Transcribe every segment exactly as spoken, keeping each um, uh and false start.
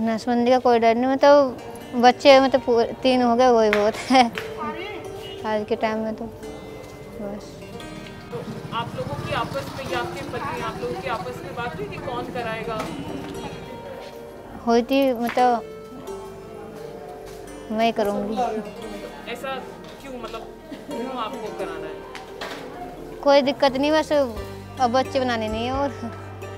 नसबंदी का कोई डर नहीं, मतलब बच्चे मतलब तीन हो गए वही बहुत है आज के टाइम में। तो बस तो आप लोगों की आपस में या आपके पति आप लोगों की आपस में बात हुई कि कौन कराएगा? हुई थी, मतलब मैं करूँगी। ऐसा क्यों, मतलब क्यों आपको कराना है? कोई दिक्कत नहीं, बस अब बच्चे बनाने नहीं है। और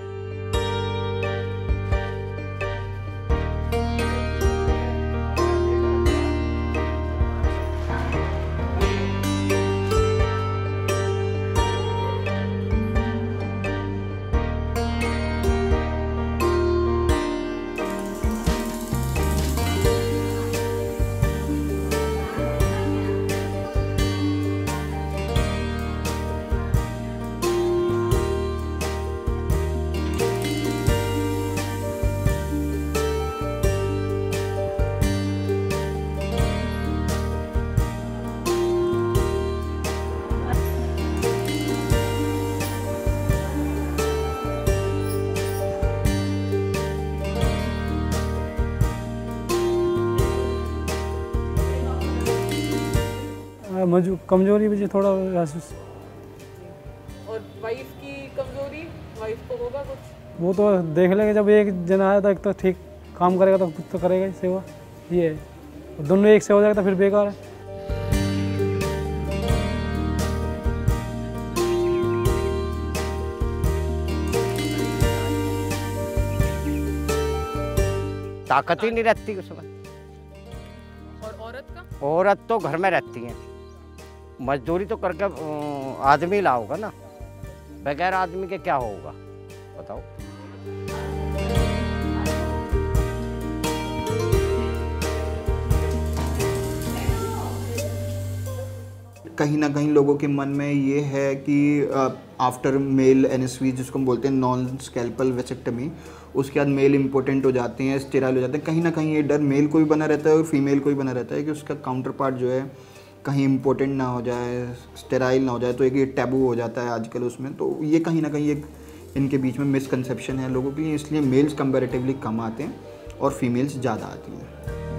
मजू कमजोरी भी थोड़ा महसूस। और वाइफ की कमजोरी, वाइफ को होगा कुछ? वो तो देख लेंगे, जब एक जना आया तो एक तो ठीक काम करेगा तो खुद तो करेगा ही सेवा, ये है। दोनों एक से हो जाएगा तो फिर बेकार है। ताकत ही नहीं रहती उसमें। और औरत का? औरत तो घर में रहती है, मजदूरी तो करके आदमी लाओगा ना, बगैर आदमी के क्या होगा बताओ। कहीं ना कहीं लोगों के मन में ये है कि आफ्टर मेल एनएसवी, जिसको हम बोलते हैं नॉन स्कैल्पल वेसेक्टमी, उसके बाद मेल इम्पोर्टेंट हो जाते हैं, स्टेराइल हो जाते हैं। कहीं ना कहीं ये डर मेल को भी बना रहता है और फीमेल को भी बना रहता है कि उसका काउंटर पार्ट जो है कहीं इम्पोर्टेंट ना हो जाए, स्टेराइल ना हो जाए, तो एक ये टैबू हो जाता है आजकल उसमें। तो ये कहीं ना कहीं एक इनके बीच में मिसकंसेप्शन है लोगों की, इसलिए मेल्स कंपैरेटिवली कम आते हैं और फीमेल्स ज़्यादा आती हैं।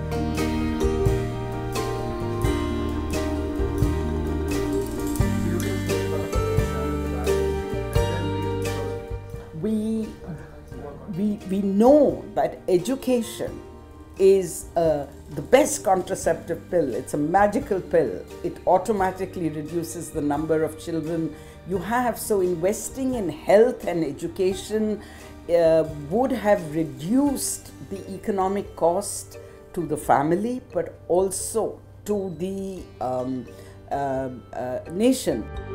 We, we, we know that education is uh, the best contraceptive pill. It's a magical pill. It automatically reduces the number of children you have. So investing in health and education uh, would have reduced the economic cost to the family, but also to the um, uh, uh, nation.